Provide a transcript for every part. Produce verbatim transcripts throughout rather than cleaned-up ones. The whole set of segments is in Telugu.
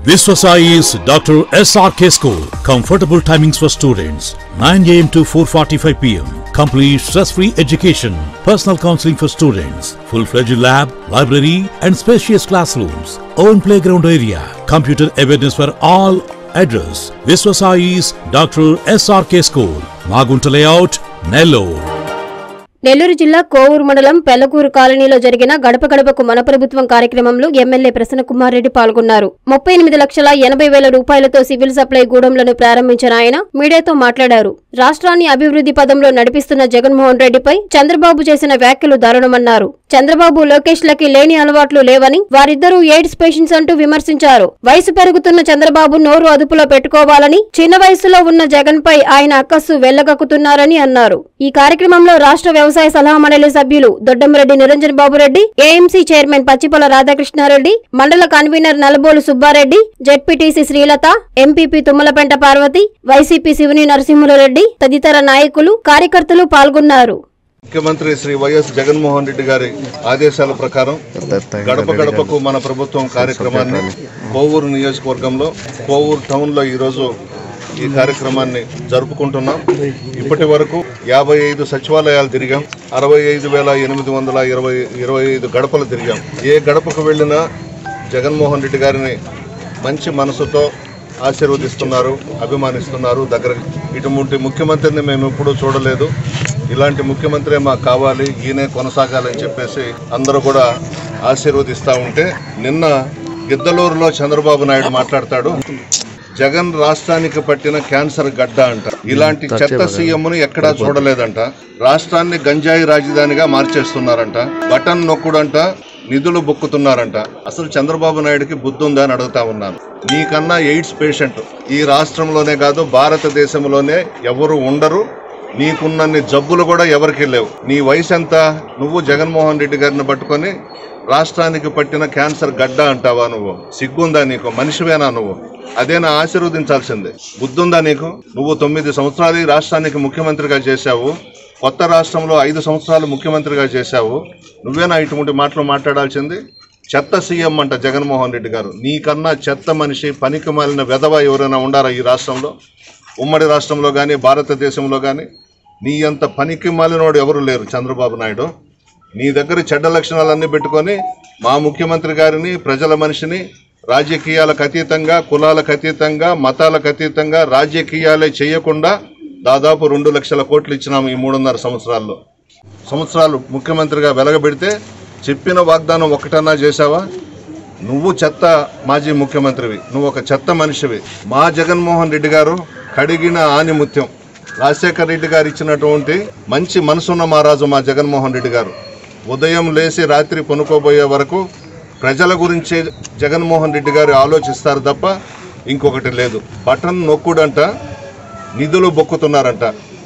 Viswasai is Doctor S R K School. Comfortable timings for students nine A M to four forty-five P M Complete stress-free education. Personal counseling for students. Full-fledged lab, library and spacious classrooms. Own playground area. Computer awareness for all. Address: Viswasai is Doctor S R K School. Magunta Layout, Nellore. Nellore జిల్లా కోవూరు మండలం పెళ్లకూరు కాలనీలో జరిగిన గడప గడపకు మన ప్రభుత్వం కార్యక్రమంలో ఎమ్మెల్యే ప్రసన్న కుమార్ రెడ్డి పాల్గొన్నారు. ముప్పై ఎనిమిది లక్షల ఎనభై వేల రూపాయలతో సివిల్ సప్లై గూడెంలను ప్రారంభించిన ఆయన మీడియాతో మాట్లాడారు. రాష్ట్రాన్ని అభివృద్ధి పదంలో నడిపిస్తున్న జగన్మోహన్ రెడ్డిపై చంద్రబాబు చేసిన వ్యాఖ్యలు దారుణమన్నారు. చంద్రబాబు లోకేష్లకి లేని అలవాట్లు లేవని, వారిద్దరూ ఎయిడ్స్ పేషెంట్స్ అంటూ విమర్శించారు. వయసు పెరుగుతున్న చంద్రబాబు నోరు అదుపులో పెట్టుకోవాలని, చిన్న వయసులో ఉన్న జగన్ పై ఆయన అక్కస్సు వెళ్లగక్కుతున్నారని అన్నారు. ఈ కార్యక్రమంలో రాష్ట్ర వ్యవసాయ సలహా మండలి సభ్యులు దొడ్డంరెడ్డి నిరంజన్ బాబురెడ్డి, ఏఎంసీ చైర్మన్ పచ్చిపల రాధాకృష్ణారెడ్డి, మండల convener Nalabolu Subbareddy, ZPTC Srilatha, MPP Tummalapenta Parvathi, YCP Sivani Narasimhulareddy తదితర నాయకులు, కార్యకర్తలు పాల్గొన్నారు. ముఖ్యమంత్రి శ్రీ వైఎస్ జగన్మోహన్ రెడ్డి గారి ఆదేశాల ప్రకారం గడప గడపకు మన ప్రభుత్వం కార్యక్రమాన్ని కోవూరు నియోజకవర్గంలో కోవూరు టౌన్ లో ఈ రోజు ఈ కార్యక్రమాన్ని జరుపుకుంటున్నాం. ఇప్పటి వరకు యాభై ఐదు సచివాలయాలు తిరిగాం. అరవై ఐదు వేల ఎనిమిది వందల ఇరవై ఇరవై ఐదు గడపలు తిరిగాం. ఏ గడపకు వెళ్ళినా జగన్మోహన్ రెడ్డి గారిని మంచి మనసుతో ఆశీర్వదిస్తున్నారు, అభిమానిస్తున్నారు. దగ్గర ఇటువంటి ముఖ్యమంత్రిని మేము ఎప్పుడూ చూడలేదు. ఇలాంటి ముఖ్యమంత్రి మాకు కావాలి, ఈయనే కొనసాగాలని చెప్పేసి అందరూ కూడా ఆశీర్వదిస్తూ ఉంటే, నిన్న గిద్దలూరులో చంద్రబాబు నాయుడు మాట్లాడతాడు, జగన్ రాష్ట్రానికి పట్టిన క్యాన్సర్ గడ్డ అంట. ఇలాంటి చెత్త సీఎంను ఎక్కడా చూడలేదంట. రాష్ట్రాన్ని గంజాయి రాజధానిగా మార్చేస్తున్నారంట. బటన్ నొక్కుడంట, నిధులు బొక్కుతున్నారంట. అసలు చంద్రబాబు నాయుడుకి బుద్ధి ఉందా అని అడుగుతా ఉన్నాను. నీకన్నా ఎయిడ్స్ పేషెంట్ ఈ రాష్ట్రంలోనే కాదు భారతదేశంలోనే ఎవరు ఉండరు. నీకున్నన్ని జబ్బులు కూడా ఎవరికి లేవు. నీ వయసు ఎంత? నువ్వు జగన్మోహన్ రెడ్డి గారిని పట్టుకొని రాష్ట్రానికి పట్టిన క్యాన్సర్ గడ్డ అంటావా? నువ్వు సిగ్గుందా నీకు? మనిషివేనా నువ్వు? అదేనా ఆశీర్వదించాల్సిందే? బుద్ధుందా నీకు? నువ్వు తొమ్మిది సంవత్సరాలు ఈ రాష్ట్రానికి ముఖ్యమంత్రిగా చేశావు. కొత్త రాష్ట్రంలో ఐదు సంవత్సరాలు ముఖ్యమంత్రిగా చేశావు. నువ్వేనా ఇటువంటి మాటలు మాట్లాడాల్సింది? చెత్త సీఎం అంట జగన్మోహన్ రెడ్డి గారు. నీకన్నా చెత్త మనిషి, పనికి మాలిన వెధవ ఎవరైనా ఉండారా ఈ రాష్ట్రంలో? ఉమ్మడి రాష్ట్రంలో కానీ భారతదేశంలో కానీ నీ అంత పనికి మాలినోడు ఎవరు లేరు చంద్రబాబు నాయుడు. నీ దగ్గర చెడ్డ లక్షణాలన్నీ పెట్టుకొని మా ముఖ్యమంత్రి గారిని, ప్రజల మనిషిని, రాజకీయాలకు అతీతంగా, కులాలకు అతీతంగా, మతాలకు అతీతంగా రాజకీయాలే చేయకుండా దాదాపు రెండు లక్షల కోట్లు ఇచ్చినాము ఈ మూడున్నర సంవత్సరాల్లో. సంవత్సరాలు ముఖ్యమంత్రిగా వెలగబెడితే చెప్పిన వాగ్దానం ఒకటన్నా చేశావా? నువ్వు చెత్త మాజీ ముఖ్యమంత్రివి, నువ్వు ఒక చెత్త మనిషివి. మా జగన్మోహన్ రెడ్డి గారు కడిగిన ఆనిముత్యం. రాజశేఖర్ రెడ్డి గారు ఇచ్చినటువంటి మంచి మనసున్న మహారాజు మా జగన్మోహన్ రెడ్డి గారు. ఉదయం లేచి రాత్రి పనుకోబోయే వరకు ప్రజల గురించే జగన్మోహన్ రెడ్డి గారు ఆలోచిస్తారు తప్ప ఇంకొకటి లేదు. బటన్ నొక్కుడంట, నిధులు బొక్కుతున్నారంట.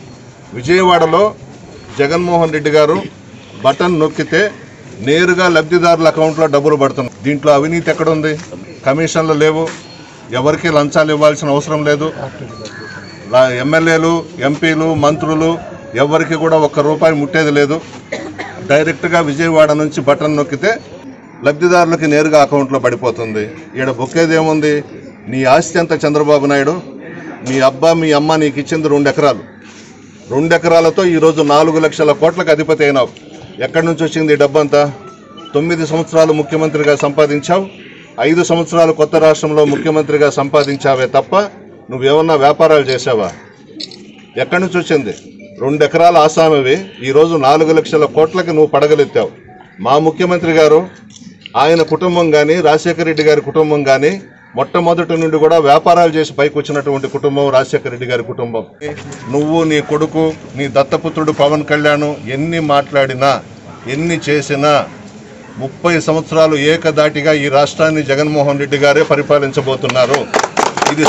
విజయవాడలో జగన్మోహన్ రెడ్డి గారు బటన్ నొక్కితే నేరుగా లబ్ధిదారుల అకౌంట్లో డబ్బులు పడుతున్నాయి. దీంట్లో అవినీతి ఎక్కడుంది? కమిషన్లు లేవు, ఎవరికి లంచాలు ఇవ్వాల్సిన అవసరం లేదు. ఎమ్మెల్యేలు, ఎంపీలు, మంత్రులు ఎవరికి కూడా ఒక్క రూపాయి ముట్టేది లేదు. డైరెక్ట్గా విజయవాడ నుంచి బటన్ నొక్కితే లబ్ధిదారులకి నేరుగా అకౌంట్లో పడిపోతుంది. ఈడ బొక్కేది ఏముంది? నీ ఆస్తి ఎంత చంద్రబాబు నాయుడు? మీ అబ్బా మీ అమ్మ నీకు ఇచ్చింది రెండు ఎకరాలు. రెండు ఎకరాలతో ఈరోజు నాలుగు లక్షల కోట్లకు అధిపతి అయినావు. ఎక్కడి నుంచి వచ్చింది ఈ డబ్బంతా? తొమ్మిది సంవత్సరాలు ముఖ్యమంత్రిగా సంపాదించావు, ఐదు సంవత్సరాలు కొత్త రాష్ట్రంలో ముఖ్యమంత్రిగా సంపాదించావే తప్ప నువ్వేమన్నా వ్యాపారాలు చేసావా? ఎక్కడి నుంచి వచ్చింది? రెండు ఎకరాల ఆసామివి ఈరోజు నాలుగు లక్షల కోట్లకి నువ్వు పడగలెత్తావు. మా ముఖ్యమంత్రి గారు, ఆయన కుటుంబం కానీ, రాజశేఖర రెడ్డి గారి కుటుంబం కానీ మొట్టమొదటి నుండి కూడా వ్యాపారాలు చేసి పైకి వచ్చినటువంటి కుటుంబం రాజశేఖర రెడ్డి గారి కుటుంబం. నువ్వు, నీ కొడుకు, నీ దత్తపుత్రుడు పవన్ కళ్యాణ్ ఎన్ని మాట్లాడినా, ఎన్ని చేసినా ముప్పై సంవత్సరాలు ఏకదాటిగా ఈ రాష్ట్రాన్ని జగన్మోహన్ రెడ్డి గారే పరిపాలించబోతున్నారు. ఇది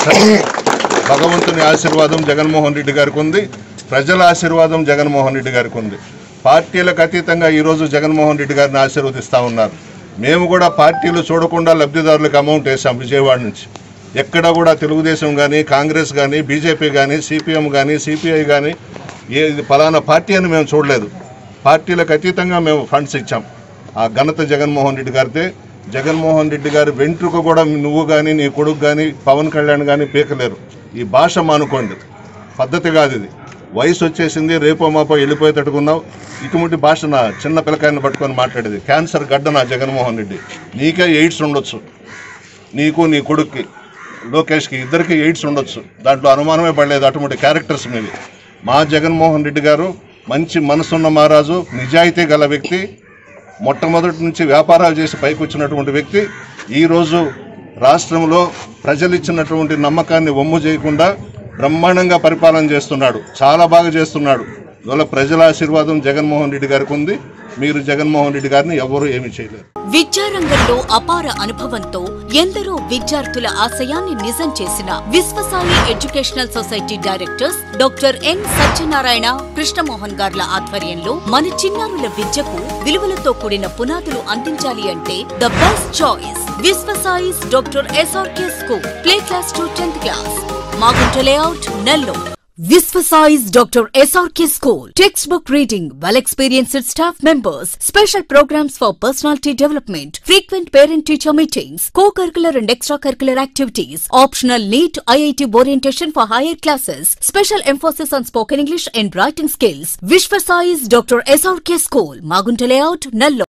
భగవంతుని ఆశీర్వాదం జగన్మోహన్ రెడ్డి గారికి ఉంది, ప్రజల ఆశీర్వాదం జగన్మోహన్ రెడ్డి గారికి ఉంది. పార్టీలకు అతీతంగా ఈరోజు జగన్మోహన్ రెడ్డి గారిని ఆశీర్వదిస్తూ ఉన్నారు. మేము కూడా పార్టీలు చూడకుండా లబ్ధిదారులకు అమౌంట్ వేసాం విజయవాడ నుంచి. ఎక్కడ కూడా తెలుగుదేశం కానీ, కాంగ్రెస్ కానీ, బీజేపీ కానీ, సిపిఎం కానీ, సిపిఐ కానీ ఏ ఫలానా పార్టీ అని మేము చూడలేదు. పార్టీలకు అతీతంగా మేము ఫండ్స్ ఇచ్చాం. ఆ ఘనత జగన్మోహన్ రెడ్డి గారితే. జగన్మోహన్ రెడ్డి గారి వెంట్రుక కూడా నువ్వు కానీ నీ కొడుకు కానీ పవన్ కళ్యాణ్ కానీ పీకలేరు. ఈ భాష మానుకోండి, పద్ధతి కాదు ఇది. వయసు వచ్చేసింది, రేపో మాపో వెళ్ళిపోయి తట్టుకున్నావు. ఇటువంటి భాష నా చిన్న పిల్లకాయని పట్టుకొని మాట్లాడేది. క్యాన్సర్ గడ్డ నా జగన్మోహన్ రెడ్డి. నీకే ఎయిడ్స్ ఉండొచ్చు, నీకు నీ కొడుక్కి లోకేష్కి ఇద్దరికి ఎయిడ్స్ ఉండొచ్చు, దాంట్లో అనుమానమే పడలేదు. అటువంటి క్యారెక్టర్స్ మీవి. మా జగన్మోహన్ రెడ్డి గారు మంచి మనసున్న మహారాజు, నిజాయితీ గల వ్యక్తి, మొట్టమొదటి నుంచి వ్యాపారాలు చేసి పైకి వచ్చినటువంటి వ్యక్తి. ఈరోజు రాష్ట్రంలో ప్రజలు ఇచ్చినటువంటి నమ్మకాన్ని వమ్ము చేయకుండా బ్రహ్మాండంగా పరిపాలన చేస్తున్నాడు, చాలా బాగా చేస్తున్నాడు. ఇవాళ ప్రజల ఆశీర్వాదం జగన్మోహన్ రెడ్డి గారికి ఉంది. మీరు జగన్మోహన్ రెడ్డి గారిని ఎవరూ ఏమీ చేయలేరు. విద్యారంగంలో అపార అనుభవంతో ఎందరో విద్యార్థుల ఆశయాన్ని నిజం చేసిన Viswasai educational society directors doctor N Satyanarayana, Krishnamohan గార్ల ఆధ్వర్యంలో మన చిన్నారుల విద్యకు విలువలతో కూడిన పునాదులు అందించాలి అంటే the best choice Viswasai's doctor SRK school, play class to tenth class, Magunta layout, Nellore. Visvasize Doctor S R K School. Textbook reading, well-experienced staff members, special programs for personality development, frequent parent-teacher meetings, co-curricular and extracurricular activities, optional NEET I I T orientation for higher classes, special emphasis on spoken English and writing skills. Visvasize Doctor S R K School, Magunta Layout, Nallo.